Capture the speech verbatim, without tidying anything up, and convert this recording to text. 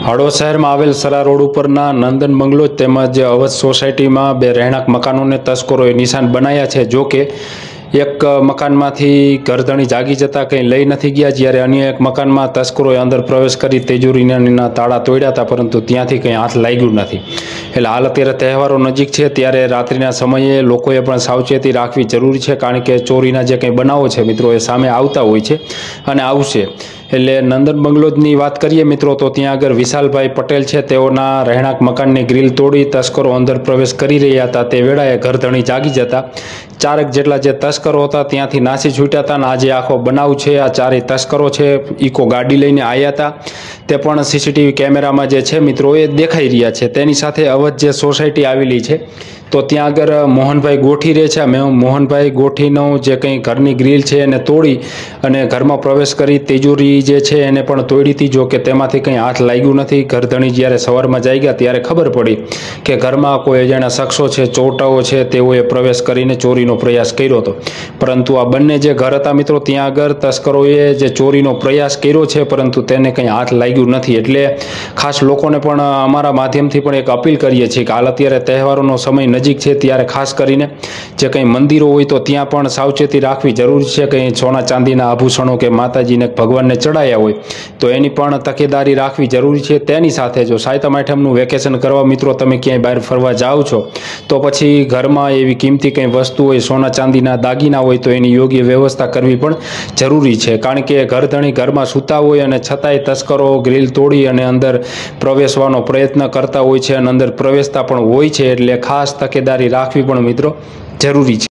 હળવદ શહેરમાં આવેલ સરા રોડ ઉપરના નંદન બંગલો તેમજ અવધ સોસાયટીમાં બે રહેણાંક મકાનોને તસ્કરોએ નિશાન બનાવ્યા છે। જો કે એક મકાનમાંથી ઘરધણી જાગી જતા કંઈ લઈ નથી ગયા, જ્યારે અન્ય એક મકાનમાં તસ્કરોએ અંદર પ્રવેશ કરી તેજોરીના તાળા તોડ્યા હતા, પરંતુ ત્યાંથી કંઈ હાથ લાગ્યું નથી। એટલે હાલ અત્યારે તહેવારો નજીક છે, ત્યારે રાત્રિના સમયે લોકોએ પણ સાવચેતી રાખવી જરૂરી છે, કારણ કે ચોરીના જે કંઈ બનાવો છે મિત્રો એ સામે આવતા હોય છે અને આવશે। એટલે નંદન બંગલોની વાત કરીએ મિત્રો, તો ત્યાં આગળ વિશાલભાઈ પટેલ છે, તેઓના રહેણાંક મકાનની ગ્રીલ તોડી તસ્કરો અંદર પ્રવેશ કરી રહ્યા હતા। તે વેળાએ ઘરધણી જાગી જતા ચારેક જેટલા જે તસ્કરો હતા ત્યાંથી નાસી છૂટ્યા હતા। અને આજે આખો બનાવ છે, આ ચારેય તસ્કરો છે ઇકો ગાડી લઈને આવ્યા હતા, તે પણ સીસીટીવી કેમેરામાં જે છે મિત્રો એ દેખાઈ રહ્યા છે। તેની સાથે અવધ જે સોસાયટી આવેલી છે તો ત્યાં આગળ મોહનભાઈ ગોઠી રહે છે। મોહનભાઈ ગોઠીનો જે કંઈ ઘરની ગ્રીલ છે એને તોડી અને ઘરમાં પ્રવેશ કરી તેજોરી જે છે એને પણ તોડી હતી। જો કે તેમાંથી કંઈ હાથ લાગ્યું નથી। ઘરધણી જ્યારે સવારમાં જાગ્યા ત્યારે ખબર પડી કે ઘરમાં કોઈ અજાણ્યા શખ્સો છે, ચોટાઓ છે, તેઓએ પ્રવેશ કરીને ચોરીનો પ્રયાસ કર્યો હતો, પરંતુ આ બંને જે ઘર હતા મિત્રો ત્યાં આગળ તસ્કરોએ જે ચોરીનો પ્રયાસ કર્યો છે, પરંતુ તેને કંઈ હાથ લાગ્યું નથી। એટલે ખાસ લોકોને પણ અમારા માધ્યમથી પણ એક અપીલ કરીએ છીએ કે હાલ અત્યારે તહેવારોનો સમય નજીક છે, ત્યારે ખાસ કરીને જે કંઈ મંદિરો હોય તો ત્યાં પણ સાવચેતી રાખવી જરૂરી છે। કંઈ સોના ચાંદીના આભૂષણો કે માતાજીને ભગવાનને ચડાયા હોય તો એની પણ તકેદારી રાખવી જરૂરી છે। તેની સાથે જો સાતમ આઠમનું વેકેશન કરવા મિત્રો તમે ક્યાંય બહાર ફરવા જાઓ છો તો પછી ઘરમાં એવી કિંમતી કંઈ વસ્તુ હોય, સોના ચાંદીના દાગીના હોય તો એની યોગ્ય વ્યવસ્થા કરવી પણ જરૂરી છે, કારણ કે ઘરધણી ઘરમાં સૂતા હોય અને છતાંય તસ્કરો ગ્રીલ તોડી અને અંદર પ્રવેશવાનો પ્રયત્ન કરતા હોય છે અને અંદર પ્રવેશતા પણ હોય છે। એટલે ખાસ તકેદારી રાખવી પણ મિત્રો જરૂરી છે।